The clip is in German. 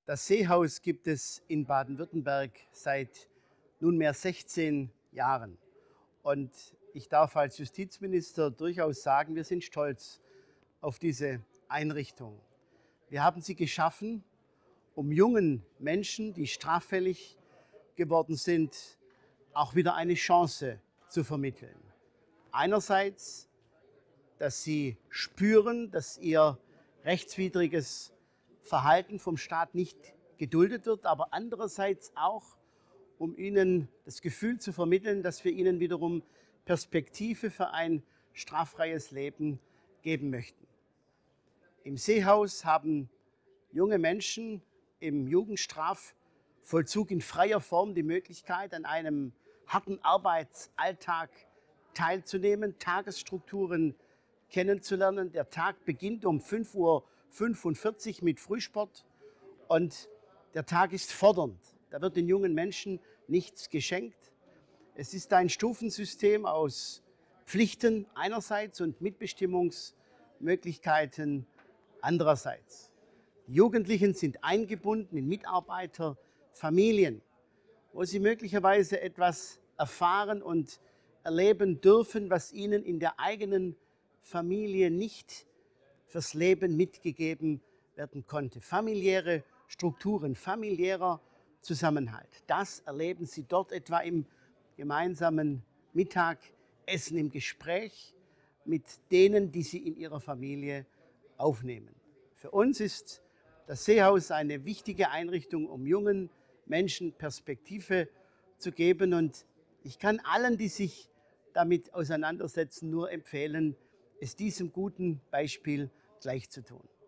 Das Seehaus gibt es in Baden-Württemberg seit nunmehr 16 Jahren. Und ich darf als Justizminister durchaus sagen, wir sind stolz auf diese Einrichtung. Wir haben sie geschaffen, um jungen Menschen, die straffällig geworden sind, auch wieder eine Chance zu vermitteln. Einerseits, dass sie spüren, dass ihr rechtswidriges Verhalten vom Staat nicht geduldet wird, aber andererseits auch, um ihnen das Gefühl zu vermitteln, dass wir ihnen wiederum Perspektive für ein straffreies Leben geben möchten. Im Seehaus haben junge Menschen im Jugendstrafvollzug in freier Form die Möglichkeit, an einem harten Arbeitsalltag teilzunehmen, Tagesstrukturen kennenzulernen. Der Tag beginnt um 5:45 Uhr mit Frühsport und der Tag ist fordernd. Da wird den jungen Menschen nichts geschenkt. Es ist ein Stufensystem aus Pflichten einerseits und Mitbestimmungsmöglichkeiten andererseits. Die Jugendlichen sind eingebunden in Mitarbeiterfamilien, wo sie möglicherweise etwas erfahren und erleben dürfen, was ihnen in der eigenen Familie nicht fürs Leben mitgegeben werden konnte. Familiäre Strukturen, familiärer Zusammenhalt. Das erleben sie dort etwa im gemeinsamen Mittagessen, im Gespräch mit denen, die sie in ihrer Familie aufnehmen. Für uns ist das Seehaus eine wichtige Einrichtung, um jungen Menschen Perspektive zu geben. Und ich kann allen, die sich damit auseinandersetzen, nur empfehlen, es diesem guten Beispiel gleich zu tun.